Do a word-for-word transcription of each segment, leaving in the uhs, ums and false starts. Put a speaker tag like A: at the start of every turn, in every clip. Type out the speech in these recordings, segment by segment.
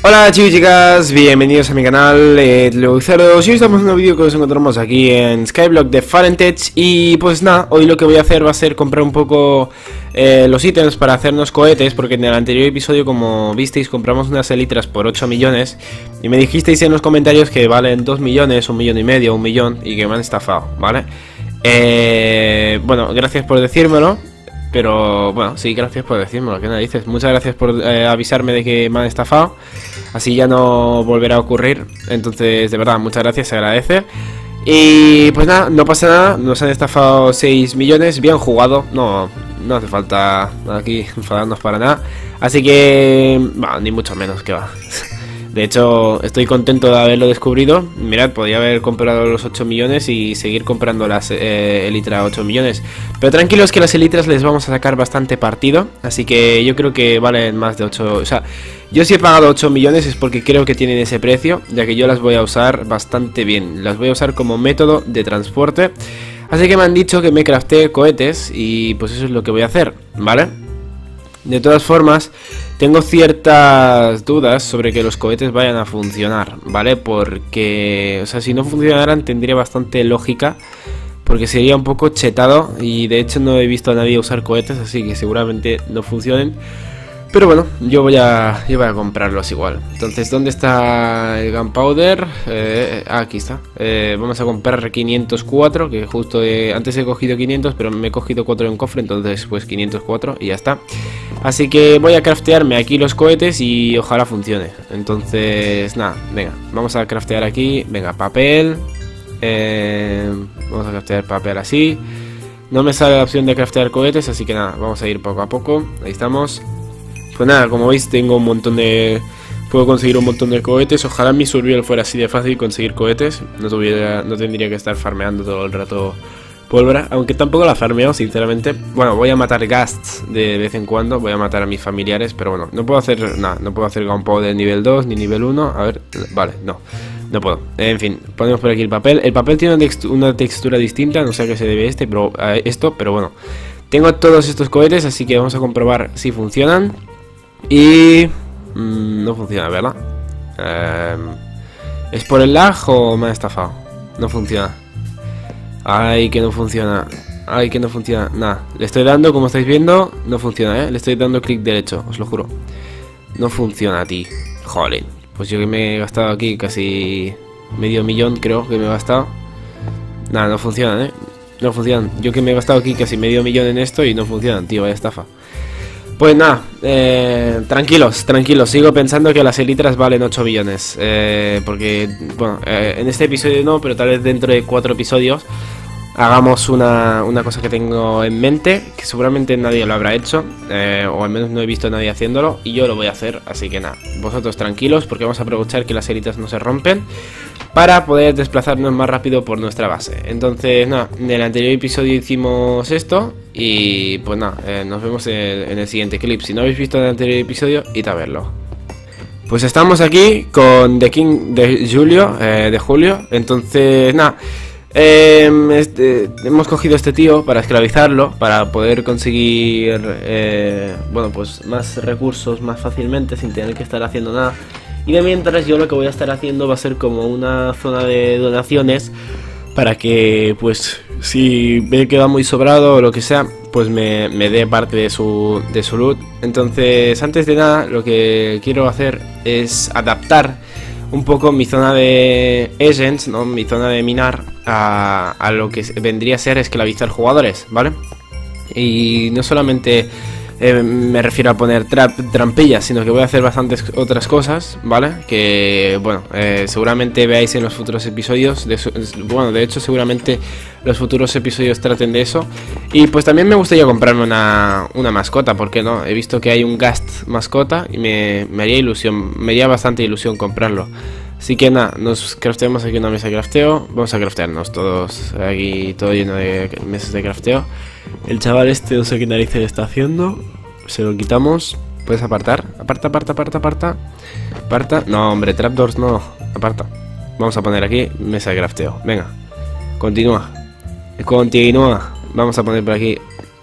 A: Hola chicos y chicas, bienvenidos a mi canal, eh, Leucerdos, y hoy estamos en un vídeo que nos encontramos aquí en Skyblock de Farentech. Y pues nada, hoy lo que voy a hacer va a ser comprar un poco eh, los ítems para hacernos cohetes, porque en el anterior episodio, como visteis, compramos unas elitras por ocho millones y me dijisteis en los comentarios que valen dos millones, un millón y medio, un millón, y que me han estafado, ¿vale? Eh, bueno, gracias por decírmelo. Pero bueno, sí, gracias por decírmelo, ¿qué narices? Muchas gracias por eh, avisarme de que me han estafado. Así ya no volverá a ocurrir. Entonces, de verdad, muchas gracias, se agradece. Y pues nada, no pasa nada. Nos han estafado seis millones, bien jugado. No, no hace falta aquí enfadarnos para nada. Así que, bueno, ni mucho menos que va. De hecho, estoy contento de haberlo descubrido. Mirad, podría haber comprado los ocho millones y seguir comprando las eh, elitras ocho millones. Pero tranquilos que las elitras les vamos a sacar bastante partido. Así que yo creo que valen más de ocho. O sea, yo si he pagado ocho millones es porque creo que tienen ese precio, ya que yo las voy a usar bastante bien. Las voy a usar como método de transporte. Así que me han dicho que me crafté cohetes y pues eso es lo que voy a hacer, ¿vale? De todas formas, tengo ciertas dudas sobre que los cohetes vayan a funcionar, ¿vale? Porque, o sea, si no funcionaran tendría bastante lógica, porque sería un poco chetado y de hecho no he visto a nadie usar cohetes, así que seguramente no funcionen. Pero bueno, yo voy a, yo voy a comprarlos igual. Entonces, ¿dónde está el Gunpowder? Eh, ah, aquí está. Eh, vamos a comprar quinientos cuatro, que justo eh, antes he cogido quinientos, pero me he cogido cuatro en cofre, entonces pues quinientos cuatro y ya está. Así que voy a craftearme aquí los cohetes y ojalá funcione. Entonces, nada, venga, vamos a craftear aquí. Venga, papel. Eh, vamos a craftear papel así. No me sale la opción de craftear cohetes, así que nada, vamos a ir poco a poco. Ahí estamos. Pues nada, como veis tengo un montón de... Puedo conseguir un montón de cohetes. Ojalá mi survival fuera así de fácil conseguir cohetes. No, tuviera, no tendría que estar farmeando todo el rato pólvora. Aunque tampoco la farmeo, sinceramente. Bueno, voy a matar ghasts de vez en cuando. Voy a matar a mis familiares. Pero bueno, no puedo hacer nada. No puedo hacer gunpowder nivel dos ni nivel uno. A ver, vale, no. No puedo. En fin, ponemos por aquí el papel. El papel tiene una, textu una textura distinta. No sé a qué se debe este, pero, a esto, pero bueno. Tengo todos estos cohetes, así que vamos a comprobar si funcionan. Y... Mmm, no funciona, ¿verdad? Eh, ¿Es por el lag o me ha estafado? No funciona. Ay, que no funciona. Ay, que no funciona. Nada, le estoy dando, como estáis viendo, no funciona, ¿eh? Le estoy dando clic derecho, os lo juro. No funciona a ti. Joder. Pues yo que me he gastado aquí casi medio millón, creo que me he gastado. Nada, no funcionan, ¿eh? No funcionan. Yo que me he gastado aquí casi medio millón en esto y no funcionan, tío, vaya estafa. Pues nada, eh, tranquilos, tranquilos, sigo pensando que las elitras valen ocho millones, eh, porque, bueno, eh, en este episodio no, pero tal vez dentro de cuatro episodios hagamos una, una cosa que tengo en mente, que seguramente nadie lo habrá hecho, eh, o al menos no he visto a nadie haciéndolo, y yo lo voy a hacer, así que nada, vosotros tranquilos, porque vamos a aprovechar que las elitras no se rompen, para poder desplazarnos más rápido por nuestra base. Entonces, nada, en el anterior episodio hicimos esto, y pues nada, eh, nos vemos en el, en el siguiente clip. Si no habéis visto el anterior episodio, id a verlo. Pues estamos aquí con The King de Julio, eh, de Julio, entonces nada. Eh, este, hemos cogido a este tío para esclavizarlo, para poder conseguir eh, bueno, pues más recursos más fácilmente sin tener que estar haciendo nada. Y de mientras yo lo que voy a estar haciendo va a ser como una zona de donaciones, para que pues si ve que va muy sobrado o lo que sea, pues me, me dé parte de su, de su loot. Entonces, antes de nada, lo que quiero hacer es adaptar un poco mi zona de Essence, ¿no? Mi zona de minar a, a lo que vendría a ser esclavizar jugadores, ¿vale? Y no solamente eh, me refiero a poner tra trampillas, sino que voy a hacer bastantes otras cosas, ¿vale? Que, bueno, eh, seguramente veáis en los futuros episodios. De bueno, de hecho, seguramente los futuros episodios traten de eso. Y pues también me gustaría comprarme una, una mascota, ¿por qué no? He visto que hay un Ghast mascota y me, me haría ilusión, me haría bastante ilusión comprarlo. Así que nada, nos crafteamos aquí una mesa de crafteo. Vamos a craftearnos todos aquí, todo lleno de mesas de crafteo. El chaval este no sé qué narices está haciendo. Se lo quitamos. Puedes apartar. Aparta, aparta, aparta, aparta. Aparta. No, hombre, trapdoors no. Aparta. Vamos a poner aquí mesa de crafteo. Venga. Continúa. Continúa. Vamos a poner por aquí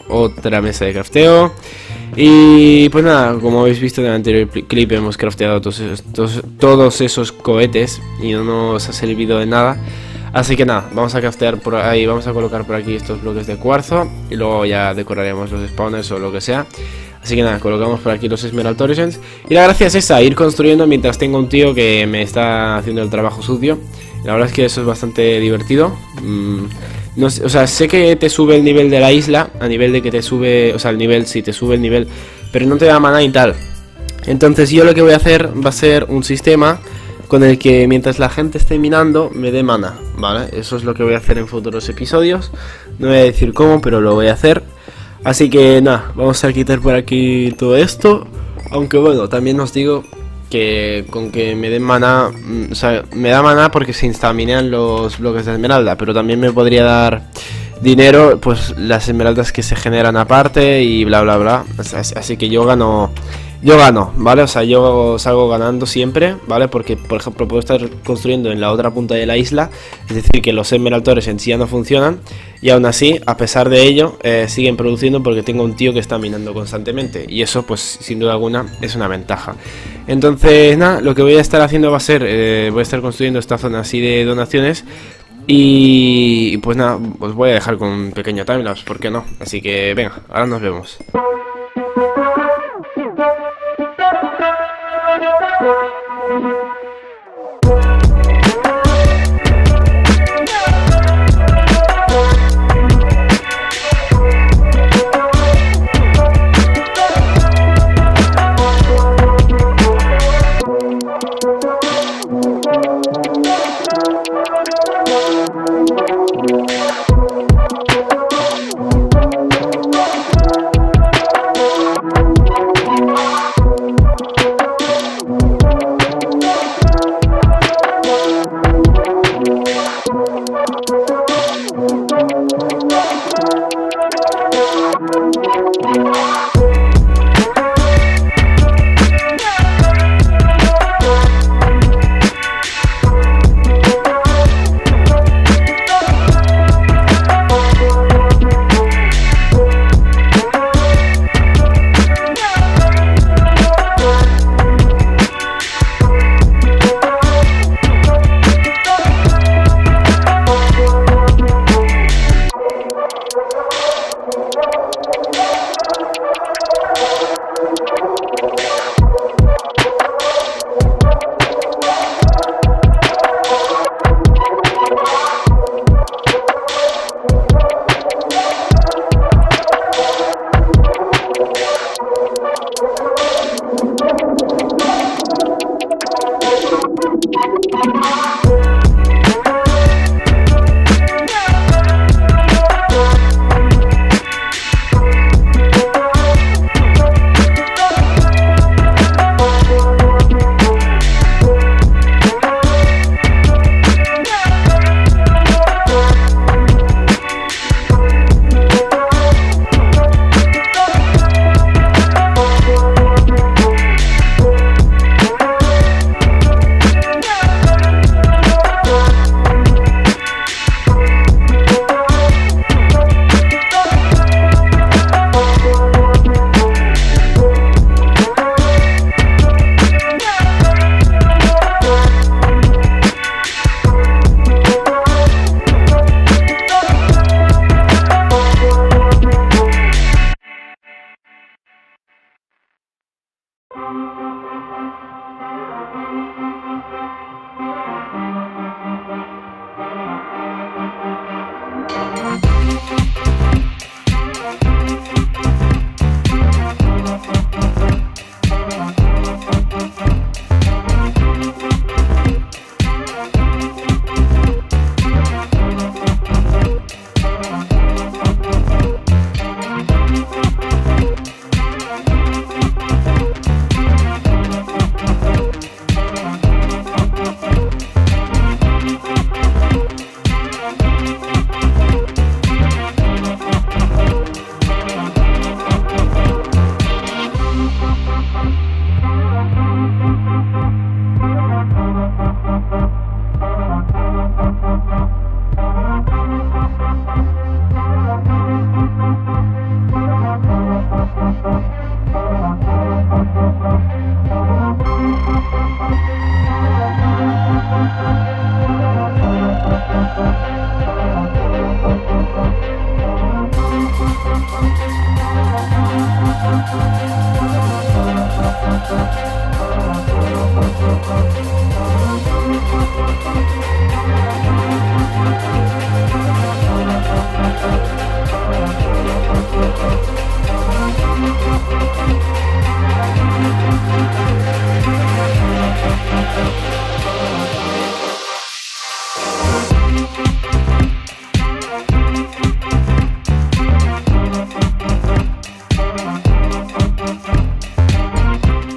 A: otra mesa de crafteo. Y pues nada, como habéis visto en el anterior clip, hemos crafteado todos esos, todos, todos esos cohetes y no nos ha servido de nada. Así que nada, vamos a craftear por ahí, vamos a colocar por aquí estos bloques de cuarzo y luego ya decoraremos los spawners o lo que sea. Así que nada, colocamos por aquí los Emerald Horizons. Y la gracia es esa, ir construyendo mientras tengo un tío que me está haciendo el trabajo sucio. La verdad es que eso es bastante divertido. Mm, no sé, o sea, sé que te sube el nivel de la isla, a nivel de que te sube, o sea, el nivel, sí, te sube el nivel, pero no te da maná y tal. Entonces yo lo que voy a hacer va a ser un sistema con el que mientras la gente esté minando me dé mana, ¿vale? Eso es lo que voy a hacer en futuros episodios. No voy a decir cómo, pero lo voy a hacer. Así que nada, vamos a quitar por aquí todo esto. Aunque bueno, también os digo que con que me den mana, o sea, me da mana porque se instaminean los bloques de esmeralda, pero también me podría dar dinero, pues las esmeraldas que se generan aparte y bla bla bla. Así que yo gano, yo gano, ¿vale? O sea, yo salgo ganando siempre, ¿vale? Porque, por ejemplo, puedo estar construyendo en la otra punta de la isla, es decir, que los Emerald Ores en sí ya no funcionan, y aún así, a pesar de ello, eh, siguen produciendo porque tengo un tío que está minando constantemente, y eso, pues, sin duda alguna, es una ventaja. Entonces, nada, lo que voy a estar haciendo va a ser, eh, voy a estar construyendo esta zona así de donaciones, y pues nada, os voy a dejar con un pequeño timelapse, ¿por qué no? Así que, venga, ahora nos vemos.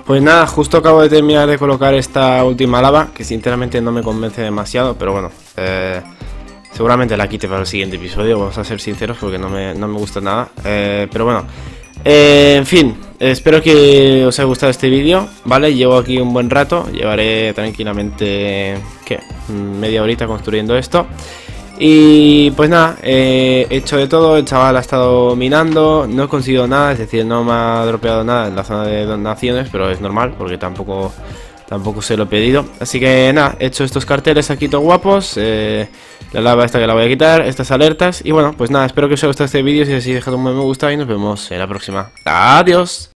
A: Pues nada, justo acabo de terminar de colocar esta última lava, que sinceramente no me convence demasiado, pero bueno, eh, seguramente la quite para el siguiente episodio, vamos a ser sinceros porque no me, no me gusta nada, eh, pero bueno, eh, en fin, espero que os haya gustado este vídeo, ¿vale? Llevo aquí un buen rato, llevaré tranquilamente, ¿qué? Media horita construyendo esto. Y pues nada, eh, he hecho de todo, el chaval ha estado minando, no he conseguido nada, es decir, no me ha dropeado nada en la zona de donaciones, pero es normal porque tampoco tampoco se lo he pedido. Así que nada, he hecho estos carteles aquí todos guapos, eh, la lava esta que la voy a quitar, estas alertas, y bueno, pues nada, espero que os haya gustado este vídeo, si así dejad un buen me gusta y nos vemos en la próxima. ¡Adiós!